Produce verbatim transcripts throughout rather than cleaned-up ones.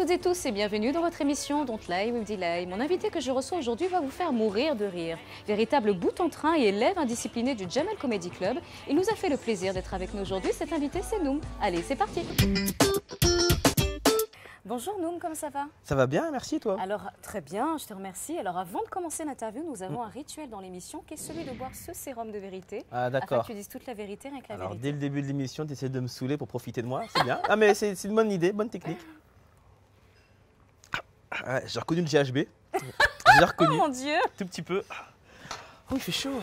toutes et tous et bienvenue dans votre émission Don't Lie with Delay. Mon invité que je reçois aujourd'hui va vous faire mourir de rire. Véritable bout en train et élève indiscipliné du Jamel Comedy Club, il nous a fait le plaisir d'être avec nous aujourd'hui. Cet invité, c'est Noum. Allez, c'est parti. Bonjour Noum, comment ça va? Ça va bien, merci toi. Alors, très bien, je te remercie. Alors, avant de commencer l'interview, nous avons un rituel dans l'émission qui est celui de boire ce sérum de vérité. Ah d'accord. Afin que tu dises toute la vérité, rien que la Alors, vérité. dès le début de l'émission, tu essaies de me saouler pour profiter de moi, c'est bien. Ah mais c'est une bonne idée, bonne technique. Ah, j'ai reconnu le G H B. J'ai reconnu. Oh mon Dieu! Tout petit peu. Oh, il fait chaud.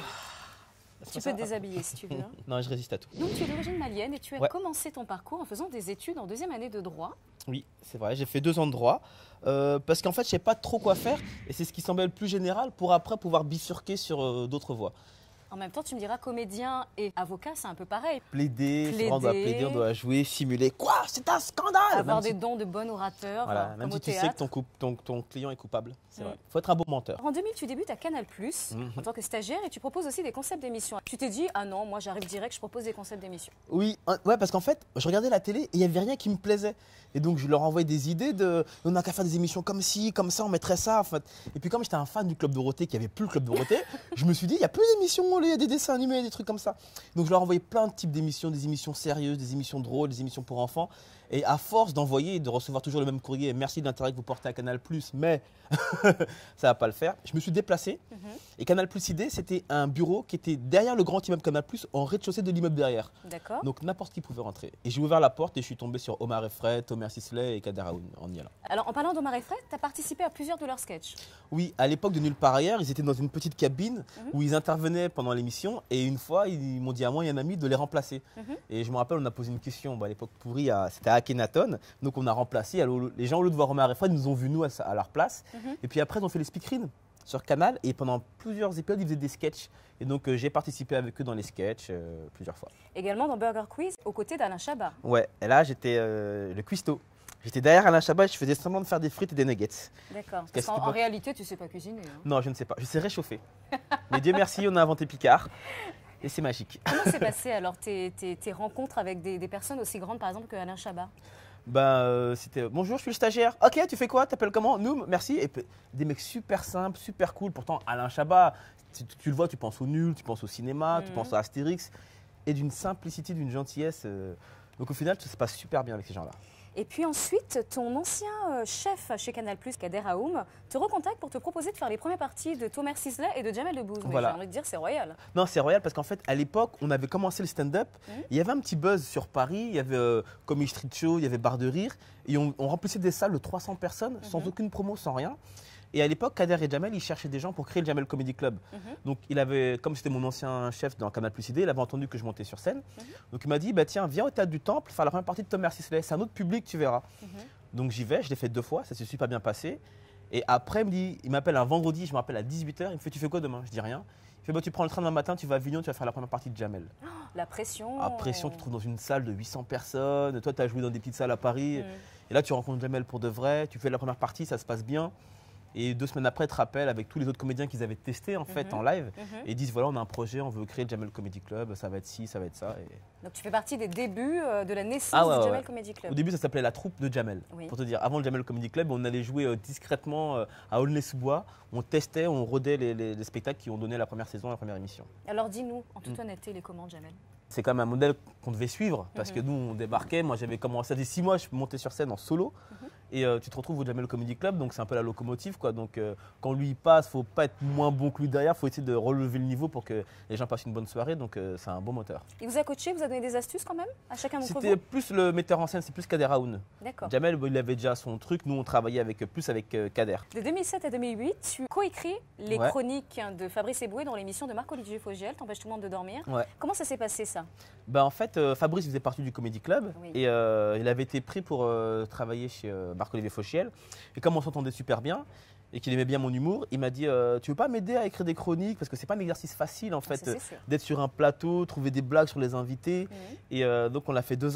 Tu peux te déshabiller si tu veux. Hein. Non, je résiste à tout. Donc, tu es d'origine malienne et tu as Ouais. commencé ton parcours en faisant des études en deuxième année de droit. Oui, c'est vrai, j'ai fait deux ans de droit. Euh, parce qu'en fait, je ne sais pas trop quoi faire. Et c'est ce qui semblait le plus général pour après pouvoir bifurquer sur euh, d'autres voies. En même temps, tu me diras, comédien et avocat, c'est un peu pareil. Plaider, Plaider. souvent on doit plaider, on doit jouer, simuler. Quoi? C'est un scandale! Avoir Même des si- dons de bon orateur, Voilà, euh, même comme si au tu sais que théâtre. ton, coup- ton, ton client est coupable. C'est Mm. vrai. Il faut être un bon menteur. En deux mille, tu débutes à Canal+, Mhm. en tant que stagiaire, et tu proposes aussi des concepts d'émissions. Tu t'es dit, ah non, moi j'arrive direct, je propose des concepts d'émissions. Oui, hein, ouais, parce qu'en fait, je regardais la télé et il n'y avait rien qui me plaisait. Et donc, je leur envoyais des idées de on n'a qu'à faire des émissions comme ci, comme ça, on mettrait ça. En fait. Et puis, comme j'étais un fan du Club Dorothée, qui avait plus le Club Dorothée, je me suis dit, il n'y a plus d'émissions, il y a des dessins animés, des trucs comme ça. Donc, je leur envoyais plein de types d'émissions, des émissions sérieuses, des émissions drôles, des émissions pour enfants. Et à force d'envoyer et de recevoir toujours le même courrier, merci de l'intérêt que vous portez à Canal+, mais ça ne va pas le faire, je me suis déplacé. Mhm. Et Canal+ Idée, c'était un bureau qui était derrière le grand immeuble Canal+, en rez-de-chaussée de l'immeuble derrière. D'accord. Donc n'importe qui pouvait rentrer. Et j'ai ouvert la porte et je suis tombé sur Omar Efret, Thomas Sisley et Kader Aoun en y allant. Alors, en parlant d'Omar et Fred, tu as participé à plusieurs de leurs sketchs. Oui, à l'époque de Nulle part ailleurs, ils étaient dans une petite cabine Mhm. où ils intervenaient pendant l'émission. Et une fois, ils m'ont dit à moi et un ami de les remplacer. Mhm. Et je me rappelle, on a posé une question, bah, à l'époque pourrie, à- c'était à Akhenaton. Donc on a remplacé. Alors, les gens, au lieu de voir Omar Efret, ils nous ont vus nous à, sa- à leur place. Mhm. Et puis après, ils ont fait les speakerines sur Canal. Et pendant plusieurs épisodes, ils faisaient des sketchs. Et donc euh, j'ai participé avec eux dans les sketchs euh, plusieurs fois. Également dans Burger Quiz, aux côtés d'Alain Chabat. Ouais, et là j'étais euh, le cuistot. J'étais derrière Alain Chabat et je faisais semblant de faire des frites et des nuggets. D'accord. Parce Qu'est-ce qu'en que tu en peux- réalité, tu sais pas cuisiner. Hein. Non, je ne sais pas, je sais réchauffer. Mais Dieu merci, on a inventé Picard et c'est magique. Comment s'est passé alors tes, tes- tes rencontres avec des, des personnes aussi grandes, par exemple, que Alain Chabat? Ben, euh, c'était bonjour, je suis le stagiaire. Ok, tu fais quoi? T'appelles comment? Noum, merci. Et puis, des mecs super simples, super cool. Pourtant, Alain Chabat, tu, tu le vois, tu penses au nul, tu penses au cinéma, tu Mhm. penses à Astérix. Et d'une simplicité, d'une gentillesse. euh, Donc au final, ça se passe super bien avec ces gens-là. Et puis ensuite, ton ancien euh, chef chez Canal+, Kader Aoum, te recontacte pour te proposer de faire les premières parties de Thomas Sisley et de Jamel Debbouze. Mais Voilà. j'ai envie de dire, c'est royal. Non, c'est royal parce qu'en fait, à l'époque, on avait commencé le stand-up. Mhm. Il y avait un petit buzz sur Paris. Il y avait euh, Comedy Street Show, il y avait Bar de Rire. Et on, on remplissait des salles de trois cents personnes sans Mhm. aucune promo, sans rien. Et à l'époque, Kader et Jamel, ils cherchaient des gens pour créer le Jamel Comedy Club. Mhm. Donc, il avait, comme c'était mon ancien chef dans Canal+ Idée, il avait entendu que je montais sur scène. Mhm. Donc, il m'a dit, bah, tiens, viens au Théâtre du Temple faire la première partie de Thomas Sisley. C'est un autre public, tu verras. Mhm. Donc, j'y vais, je l'ai fait deux fois, ça s'est super bien passé. Et après, il me dit, il m'appelle un vendredi, je me rappelle à dix-huit heures, il me fait, tu fais quoi demain? Je dis rien. Il fait, bah, tu prends le train demain matin, tu vas à Avignon, tu vas faire la première partie de Jamel. La pression. À pression, tu te trouves dans une salle de huit cents personnes. Toi, tu as joué dans des petites salles à Paris. Mhm. Et là, tu rencontres Jamel pour de vrai. Tu fais la première partie, ça se passe bien. Et deux semaines après, tu te rappelles avec tous les autres comédiens qu'ils avaient testés en fait Mhm. en live. Mhm. Et ils disent voilà, on a un projet, on veut créer le Jamel Comedy Club. Ça va être ci, ça va être ça. Et... Donc tu fais partie des débuts euh, de la naissance Ah ouais, du ouais, Jamel ouais. Comedy Club. Au début, ça s'appelait la troupe de Jamel. Oui. Pour te dire, avant le Jamel Comedy Club, on allait jouer euh, discrètement euh, à Aulnay-sous-Bois. On testait, on rodait les, les- les spectacles qui ont donné la première saison, la première émission. Alors dis-nous, en toute Mm. honnêteté, les commandes Jamel. C'est quand même un modèle qu'on devait suivre parce Mhm. que nous, on débarquait. Moi, j'avais commencé, ça faisait six mois, je montais sur scène en solo. Mhm. Et euh, tu te retrouves au Jamel Comedy Club, donc c'est un peu la locomotive, quoi. Donc euh, quand lui il passe, faut pas être moins bon que lui derrière, faut essayer de relever le niveau pour que les gens passent une bonne soirée. Donc euh, c'est un bon moteur. Il vous a coaché, vous a donné des astuces quand même à chacun d'entre C'était vous? plus le metteur en scène, c'est plus Kader Aoun. D'accord. Jamel, bon, il avait déjà son truc. Nous, on travaillait avec plus avec euh, Kader. De deux mille sept à deux mille huit, tu coécris les Ouais. chroniques de Fabrice Eboué dans l'émission de Marc-Olivier Fogiel, T'empêches tout le monde de dormir. Ouais. Comment ça s'est passé ça? Ben, en fait, euh, Fabrice faisait partie du Comedy Club Oui. et euh, il avait été pris pour euh, travailler chez euh, Marc-Olivier Fochiel. Et comme on s'entendait super bien et qu'il aimait bien mon humour, il m'a dit euh, tu veux pas m'aider à écrire des chroniques parce que c'est pas un exercice facile en Ah, fait ça, c'est sûr. d'être sur un plateau, trouver des blagues sur les invités. Mhm. Et euh, donc on l'a fait deux ans.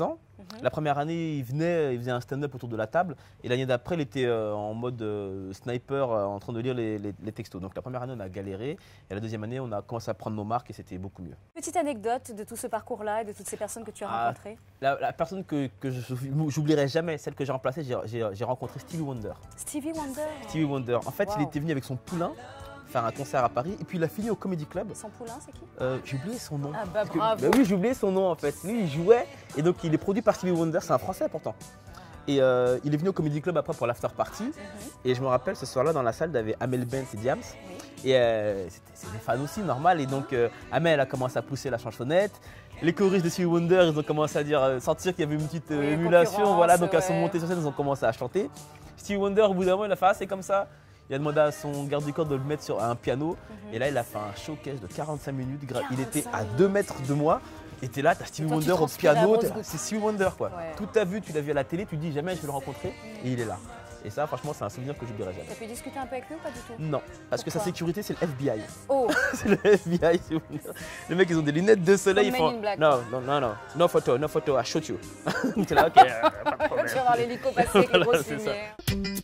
La première année, il venait, il faisait un stand-up autour de la table. Et l'année d'après, il était euh, en mode euh, sniper euh, en train de lire les, les, les textos. Donc la première année, on a galéré. Et la deuxième année, on a commencé à prendre nos marques et c'était beaucoup mieux. Petite anecdote de tout ce parcours-là et de toutes ces personnes que tu as Ah, rencontrées. La, la personne que, que j'oublierai jamais, celle que j'ai remplacée, j'ai rencontré Stevie Wonder. Stevie Wonder. Stevie Wonder. En fait, Wow. il était venu avec son poulain faire un concert à Paris et puis il a fini au Comedy Club. Son poulain, c'est qui? Euh, j'ai oublié son nom. Ah bah Parce que- bravo. bah oui, j'ai oublié son nom en fait. Lui, il jouait et donc il est produit par Stevie Wonder, c'est un Français pourtant. Et euh, il est venu au Comedy Club après pour l'after party. Mm-hmm. Et je me rappelle, ce soir-là, dans la salle, il y avait Amel Bent et Diams. Oui. Et euh, c'est des fans aussi, normal. Et donc, euh, Amel a commencé à pousser la chansonnette. Les choristes de Stevie Wonder, ils ont commencé à dire, euh, sentir qu'il y avait une petite euh, Oui, émulation. concurrence, Voilà, donc elles sont ouais. montées sur scène, ils ont commencé à chanter. Stevie Wonder, au bout d'un moment, il a fait, ah, c'est comme ça. Il a demandé à son garde du corps de le mettre sur un piano. Mhm. Et là, il a fait un showcase de quarante-cinq minutes. gra- Il était à quarante-cinq deux mètres de moi. Et t'es là, t'as Stevie Et toi, tu Wonder au transpirais à piano. grosses t'es- gouttes. C'est Stevie Wonder, quoi. Ouais. Toute ta vue, tu l'as vu à la télé, tu te dis jamais je vais le rencontrer. Et il est là. Et ça, franchement, c'est un souvenir que j'oublierai jamais. T'as pu discuter un peu avec lui ou pas du tout? Non, parce que sa Pourquoi sécurité, c'est le F B I. Oh, C'est le F B I. Stevie Wonder. Les mecs, ils ont des lunettes de soleil. Comme Ils font Men in Black. non, non, non, non, no photo, no photo, I shoot you. T'es là, ok, euh, pas de problème. tu vas voir l'hélico passer avec les Voilà, grosses c'est ça. lumières.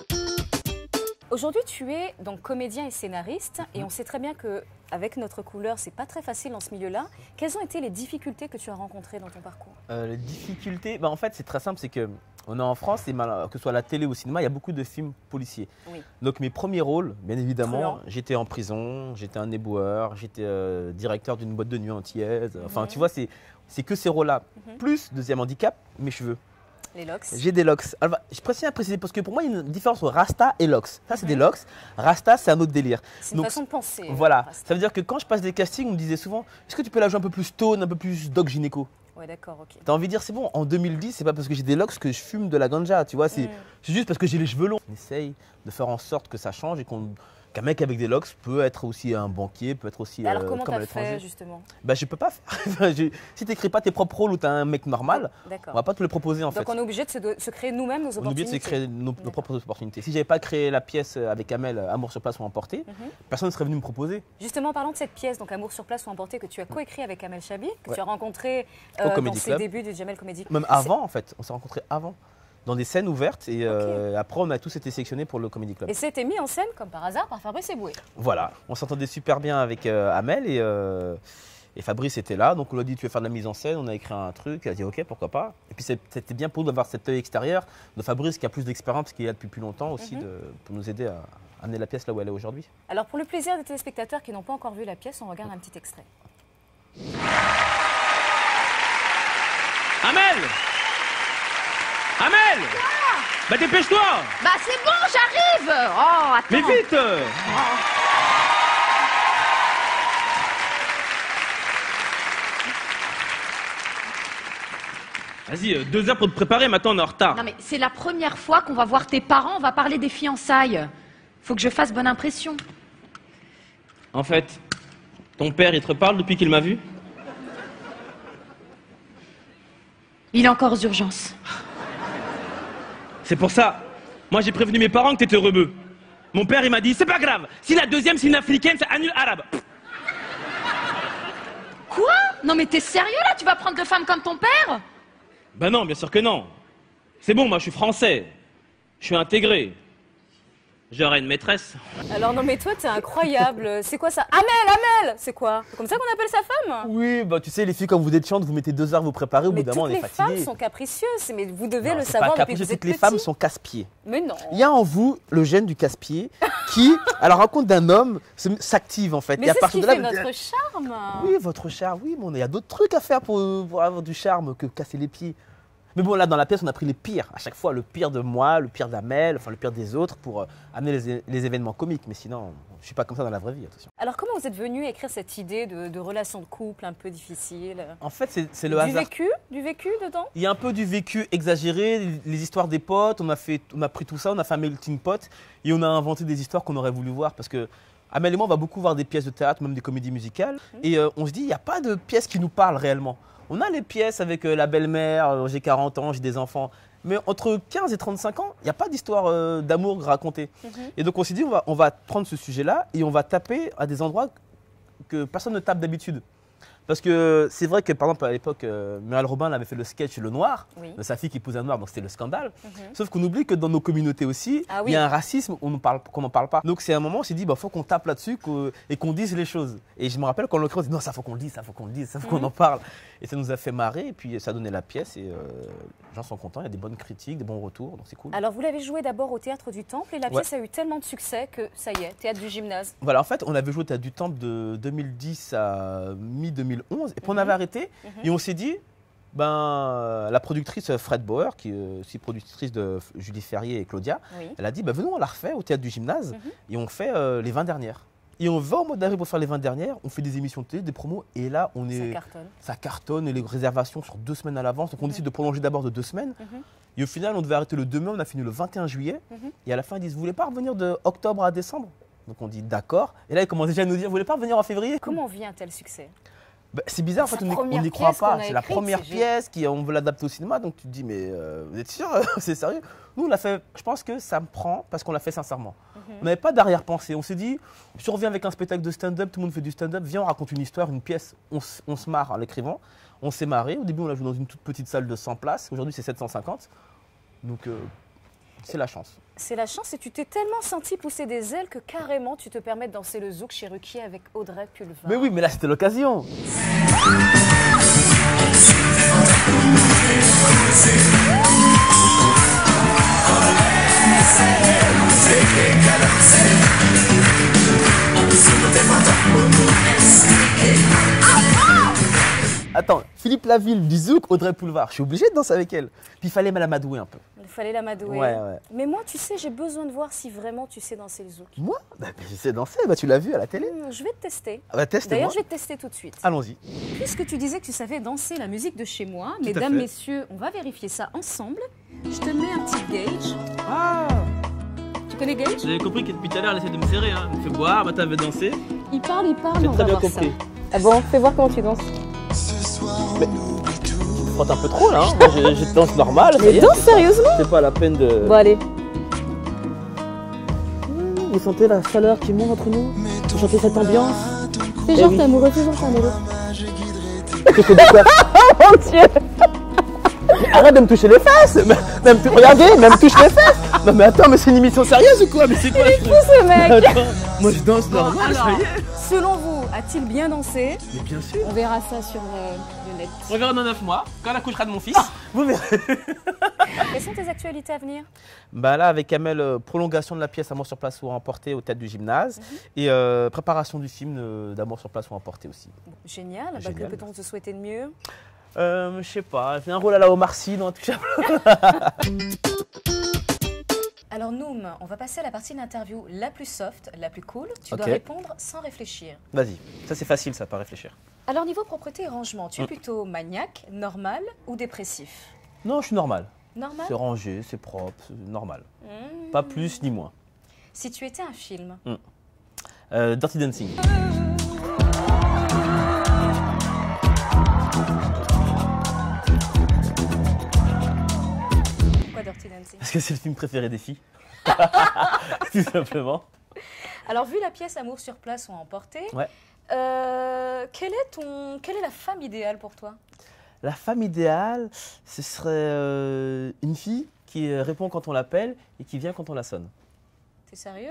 Aujourd'hui, tu es donc comédien et scénariste, et on sait très bien que avec notre couleur, c'est pas très facile dans ce milieu-là. Quelles ont été les difficultés que tu as rencontrées dans ton parcours? Euh, les difficultés, bah, en fait, c'est très simple, c'est que on est en France, et mal- que ce soit à la télé ou au cinéma, il y a beaucoup de films policiers. Oui. Donc mes premiers rôles, bien évidemment, Truand. j'étais en prison, j'étais un éboueur, j'étais euh, directeur d'une boîte de nuit antillaise. Enfin, tu vois, c'est c'est que ces rôles-là. Mhm. Plus, deuxième handicap, mes cheveux. Les locks. J'ai des locks. Alors, je précise à préciser parce que pour moi, il y a une différence entre Rasta et locks. Ça, c'est des locks. Rasta, c'est un autre délire. C'est une Donc, façon de penser. Voilà. Rasta. Ça veut dire que quand je passe des castings, on me disait souvent, est-ce que tu peux la jouer un peu plus stone, un peu plus doc gynéco? Ouais, d'accord, ok. T'as envie de dire, c'est bon, en deux mille dix, c'est pas parce que j'ai des locks que je fume de la ganja, tu vois, c'est Mm. c'est juste parce que j'ai les cheveux longs. On essaye de faire en sorte que ça change et qu'on- qu'un mec avec des locks peut être aussi un banquier, peut être aussi Et alors, euh, comment comme à t'as fait, l'étranger. justement? Bah, je peux pas faire. Enfin, je- si t'écris pas tes propres rôles ou t'as un mec normal, on D'accord. va pas te le proposer en Donc, fait. on est obligé de se, de se créer nous-mêmes nos On est obligé opportunités. de se créer nos, nos D'accord. propres opportunités. Si j'avais pas créé la pièce avec Amel, Amour sur place ou emporté, Mhm. personne ne serait venu me proposer. Justement, parlant de cette pièce, donc Amour sur place ou emporté, que tu as coécrit avec Amel Chabi, que Ouais. tu as rencontré Au euh, dans Comedy ses Club. débuts du Jamel Comedy. Même C'est- avant en fait, on s'est rencontrés avant, dans des scènes ouvertes et euh, après on a tous été sélectionnés pour le Comedy Club. Et c'était mis en scène, comme par hasard, par Fabrice Eboué. Voilà, on s'entendait super bien avec euh, Amel et, euh, et Fabrice était là, donc on lui a dit tu veux faire de la mise en scène, on a écrit un truc, il a dit ok pourquoi pas. Et puis c'est- c'était bien pour nous d'avoir cet œil extérieur de Fabrice qui a plus d'expérience parce qu'il est là depuis plus longtemps aussi, Mhm. de, pour nous aider à amener la pièce là où elle est aujourd'hui. Alors, pour le plaisir des téléspectateurs qui n'ont pas encore vu la pièce, on regarde un petit extrait. Amel Amel Bah dépêche-toi Bah c'est bon, j'arrive. Oh, attends. Mais vite Vas-y, euh, deux heures pour te préparer, maintenant on est en retard. Non mais c'est la première fois qu'on va voir tes parents, on va parler des fiançailles. Faut que je fasse bonne impression. En fait, ton père, il te reparle depuis qu'il m'a vu? Il est encore aux urgences. C'est pour ça. Moi, j'ai prévenu mes parents que t'étais rebeu. Mon père, il m'a dit, c'est pas grave. Si la deuxième, c'est une africaine, c'est annule arabe. Quoi? Non mais t'es sérieux là? Tu vas prendre deux femmes comme ton père? Ben non, bien sûr que non. C'est bon, moi, je suis français. Je suis intégré. J'aurai une maîtresse. Alors, non, mais toi, t'es incroyable. C'est quoi ça? Amel, Amel! C'est quoi? C'est comme ça qu'on appelle sa femme? Oui, bah tu sais les filles quand vous êtes chiantes, vous mettez deux heures à vous préparer, au bout Mais d'un toutes moment on est les fatigué. femmes sont capricieuses, mais vous devez Non, le c'est savoir pas depuis que capricieux, vous êtes toutes les petit. femmes sont casse-pieds. Mais non. Il y a en vous le gène du casse-pied qui, à la rencontre d'un homme, se- s'active en fait. Mais Et à c'est ce partir qui de là, fait vous dites, notre charme. oui, votre charme, oui, mais on- il y a d'autres trucs à faire pour, pour avoir du charme que casser les pieds. Mais bon, là, dans la pièce, on a pris les pires. À chaque fois, le pire de moi, le pire d'Amel, enfin le pire des autres pour euh, amener les, é- les événements comiques. Mais sinon, je suis pas comme ça dans la vraie vie, attention. Alors, comment vous êtes venu écrire cette idée de, de relation de couple un peu difficile? En fait, c'est c'est le Du hasard. vécu? Du vécu dedans? Il y a un peu du vécu exagéré, les- les histoires des potes, on a, fait, on a pris tout ça, on a fait un melting pot et on a inventé des histoires qu'on aurait voulu voir parce que Amel et moi, on va beaucoup voir des pièces de théâtre, même des comédies musicales et euh, on se dit, il n'y a pas de pièces qui nous parlent réellement. On a les pièces avec euh, la belle-mère, euh, j'ai quarante ans, j'ai des enfants, mais entre quinze et trente-cinq ans, il n'y a pas d'histoire euh, d'amour racontée. Mhm. Et donc on s'est dit, on va, on va prendre ce sujet-là et on va taper à des endroits que personne ne tape d'habitude. Parce que c'est vrai que, par exemple, à l'époque, euh, Muriel Robin avait fait le sketch Le Noir, Oui. de sa fille qui épouse un noir, donc c'était le scandale. Mhm. Sauf qu'on oublie que dans nos communautés aussi, Ah il oui. y a un racisme qu'on n'en parle pas. Donc c'est un moment où on s'est dit, il bah, faut qu'on tape là-dessus qu'au- et qu'on dise les choses. Et je me rappelle quand l'occurrence, on dit non, ça faut qu'on le dise, ça faut qu'on le dise, ça faut qu'on Mhm. en parle. Et ça nous a fait marrer, et puis ça a donné la pièce, et euh, les gens sont contents, il y a des bonnes critiques, des bons retours, donc c'est cool. Alors, vous l'avez joué d'abord au Théâtre du Temple et la Ouais. pièce a eu tellement de succès que ça y est, Théâtre du Gymnase. Voilà, en fait, on avait joué au Théâtre du Temple de deux mille dix à mi-deux mille onze, et puis on Mhm. avait arrêté, Mhm. et on s'est dit, ben, la productrice Fred Bauer, qui est aussi productrice de Julie Ferrier et Claudia, Oui. elle a dit, ben, venons, on la refait au Théâtre du Gymnase, Mhm. et on fait euh, les vingt dernières. Et on va au mois d'avril pour faire les vingt dernières, on fait des émissions de télé, des promos, et là, on Ça est, cartonne. ça cartonne, et les réservations sur deux semaines à l'avance, donc on Mhm. décide de prolonger d'abord de deux semaines. Mhm. Et au final, on devait arrêter le deux mai, on a fini le vingt et un juillet. Mhm. Et à la fin, ils disent, vous voulez pas revenir de octobre à décembre? Donc on dit d'accord. Et là, ils commencent déjà à nous dire, vous voulez pas revenir en février? Comment vient un tel succès? Bah, c'est bizarre, en Sa fait, on n'y- première on n'y croit pièce qu'on pas. a C'est la écrite, première c'est génial. pièce, qui, on veut l'adapter au cinéma, donc tu te dis, mais euh, vous êtes sûr? C'est sérieux? Nous, on l'a fait, je pense que ça me prend parce qu'on l'a fait sincèrement. Mhm. On n'avait pas d'arrière-pensée. On s'est dit, si on revient avec un spectacle de stand-up, tout le monde fait du stand-up, viens, on raconte une histoire, une pièce, on, s- on se marre en l'écrivant. On s'est marré. Au début, on l'a joué dans une toute petite salle de cent places. Aujourd'hui, c'est sept cent cinquante. Donc, euh, c'est la chance. C'est la chance et tu t'es tellement senti pousser des ailes que carrément tu te permets de danser le zouk chez Ruquier avec Audrey Pulvar. Mais oui, mais là, c'était l'occasion. Attends, Philippe Laville du Zouk, Audrey Pulvar, je suis obligé de danser avec elle. Puis il fallait me l'amadouer un peu. Il fallait l'amadouer. Ouais, ouais. Mais moi, tu sais, j'ai besoin de voir si vraiment tu sais danser le zouk. Moi bah, Je sais danser, bah, tu l'as vu à la télé. Hmm, je vais te tester. Ah bah, teste-moi. D'ailleurs, je vais te tester tout de suite. Allons-y. Puisque tu disais que tu savais danser la musique de chez moi, à mesdames, fait. messieurs, on va vérifier ça ensemble. Je te mets un petit gauge. Ah Tu connais gauge? Vous avez compris que depuis tout à l'heure, elle essaie de me serrer. Hein. Elle me fait boire, maintenant elle veut danser. Il parle, il parle, J'ai on très va bien voir ça. compris. Ah bon, fais voir comment tu danses. Tu frottes un peu trop là, hein. Moi je, je danse normal. ça y Mais est. danse sérieusement? C'est pas la peine de. Bon, allez. Vous sentez la chaleur qui monte entre nous? Vous sentez cette ambiance? Fais Eh genre oui. t'es amoureux, fais genre t'es amoureux. Tu fais de quoi? Oh mon Dieu! Arrête de me toucher les fesses! Même, même, regardez, même touche les fesses! Non mais attends, mais c'est une émission sérieuse ou quoi? Mais c'est quoi? Fou ce mec! Attends, moi je danse Bon, normal, alors, ça y est! selon vous, a-t-il bien dansé? Mais bien sûr! On verra ça sur euh, le net. On verra dans neuf mois, quand elle accouchera de mon fils. Vous verrez! Quelles sont tes actualités à venir? Bah là, avec Kamel, euh, prolongation de la pièce Amour sur place ou emporté au Théâtre du Gymnase. Et euh, préparation du film euh, d'Amour sur place ou emporté aussi. Génial. Bah, Génial. que peut-on te souhaiter de mieux? Euh, je sais pas, j'ai un rôle à la Omar Sy dans Intouchable. Alors Noum, on va passer à la partie de l'interview la plus soft, la plus cool. Tu dois Ok. répondre sans réfléchir. Vas-y, ça c'est facile, ça, pas réfléchir. Alors niveau propreté et rangement, tu es Mm. plutôt maniaque, normal ou dépressif? Non, je suis normal. Normal. C'est rangé, c'est propre, c'est normal. Mm. Pas plus ni moins. Si tu étais un film, Euh, Dirty Dancing. pourquoi Dirty Dancing? Parce que c'est le film préféré des filles. Tout simplement. Alors vu la pièce Amour sur place ou emporté, Ouais. euh, quelle est ton, quelle est la femme idéale pour toi? La femme idéale, ce serait euh, une fille qui euh, répond quand on l'appelle et qui vient quand on la sonne. T'es sérieux?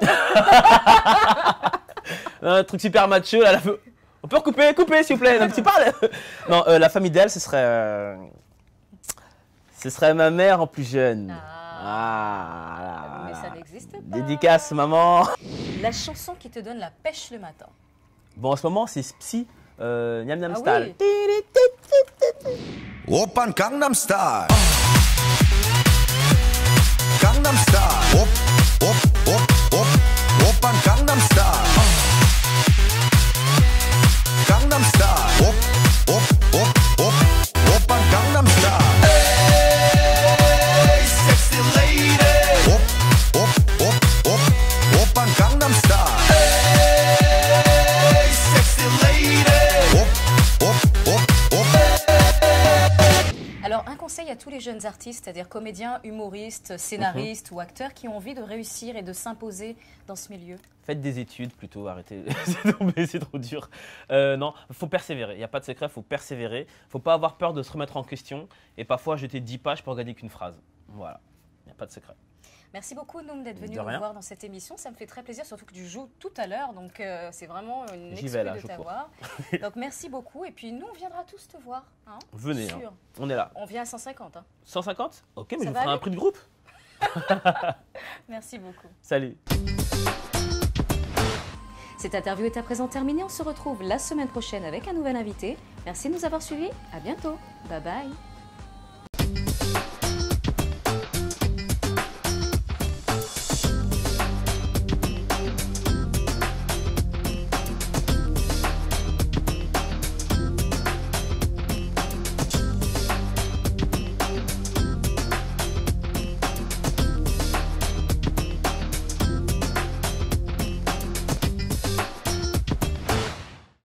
Un truc super macho, là, la... On peut recouper, couper s'il vous plaît, non, tu parles. Non, euh, la femme idéale, ce serait... euh, Ce serait ma mère en plus jeune. Ah. Ah, Mais là, ça là. n'existe pas. Dédicace, maman. La chanson qui te donne la pêche le matin. Bon, en ce moment, c'est Psy, euh, Niam Niam Ah Style. oui. Oppan Gangnam Style. Gangnam Style. Op, op, op, op. Oppan Gangnam Style. Gangnam Style. Op, op, op, op. Oppan Gangnam Style. Hey, sexy lady. Op, op, op, op. Oppan Gangnam Style. Hey, sexy lady. Op, op, op, op. Alors un conseil à tous les jeunes artistes, c'est-à-dire comédiens, humoristes, scénaristes mm-hmm. ou acteurs qui ont envie de réussir et de s'imposer dans ce milieu? Faites des études plutôt, arrêtez, c'est trop dur. Euh, non, il faut persévérer, il n'y a pas de secret, il faut persévérer. Il ne faut pas avoir peur de se remettre en question et parfois jeter dix pages pour gagner qu'une phrase. Voilà, il n'y a pas de secret. Merci beaucoup, Noum, d'être venu nous voir dans cette émission. Ça me fait très plaisir, surtout que tu joues tout à l'heure, donc euh, c'est vraiment une excuse de t'avoir. Donc merci beaucoup, et puis nous, on viendra tous te voir. Hein, venez, hein. On est là. On vient à cent cinquante. Hein. cent cinquante? Ok, mais ça je vous ferai un prix de groupe. Merci beaucoup. Salut. Cette interview est à présent terminée. On se retrouve la semaine prochaine avec un nouvel invité. Merci de nous avoir suivis. À bientôt. Bye bye.